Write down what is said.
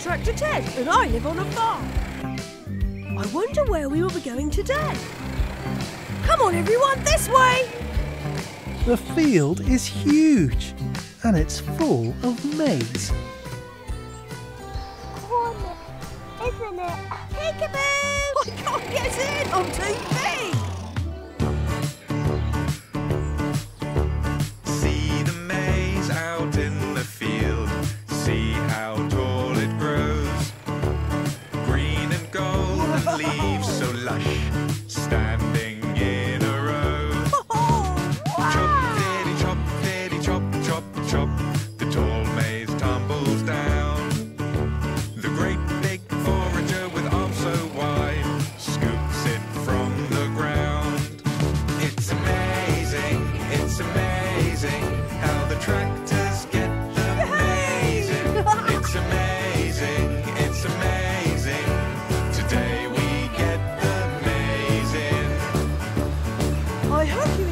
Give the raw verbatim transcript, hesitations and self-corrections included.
Tractor Ted, and I live on a farm. I wonder where we will be going today. Come on, everyone, this way! The field is huge, and it's full of maize. Corn, isn't it? Peekaboo! I can't get in, I'm too big! See the maize out in the field. See how tall it grows. Green and gold and leaves so lush, standing in a row. Chop, diddy, chop, diddy, chop, chop, chop. The tall maize tumbles down. The great big forager with arms so wide scoops it from the ground. It's amazing, it's amazing how the tractors get the maize in. It's amazing, it's amazing. Today we get the maize in. I hope